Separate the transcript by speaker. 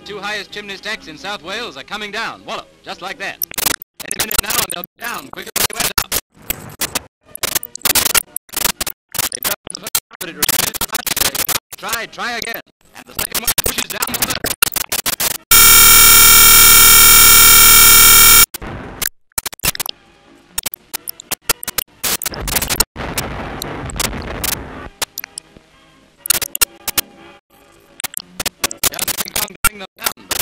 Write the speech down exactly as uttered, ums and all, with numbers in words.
Speaker 1: two highest chimney stacks in South Wales are coming down. Wallop, just like that. Any minute now and they'll be down quicker than they went up. They dropped the first, but it resisted too much. They try, try again. And the second one pushes down the first. Bring them down.